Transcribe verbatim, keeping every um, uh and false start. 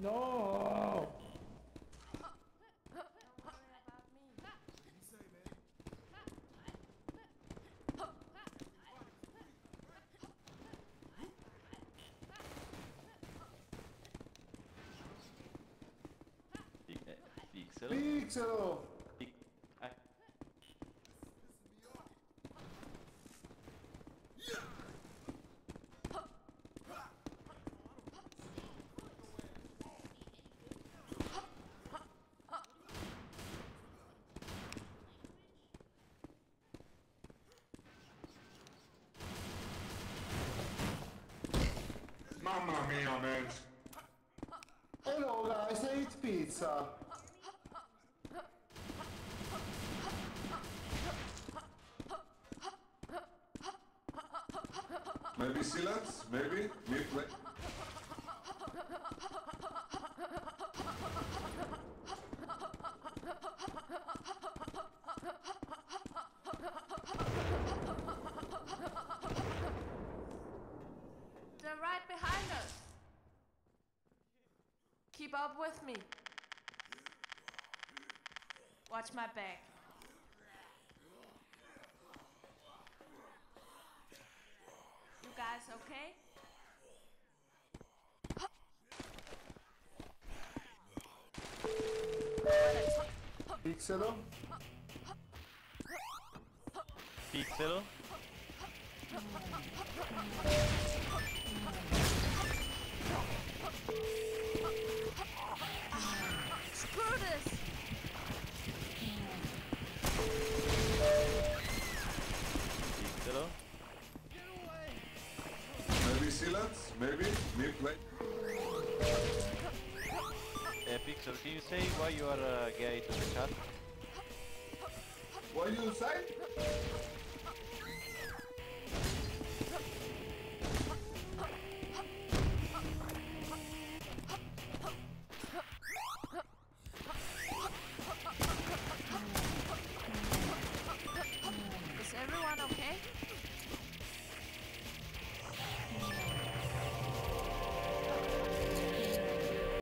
No! Pixel? Pixel! Pix... Ah. Mamma mia, man! Hello guys, I eat pizza! Maybe Silence? Maybe? Me play? They're right behind us. Keep up with me. Watch my back. You guys okay? Pixel? Pixel? Screw this! Pixel? Maybe Silence? Maybe? Me play? Uh, Pixel, can you say why you are uh, gay to the chat? What you say?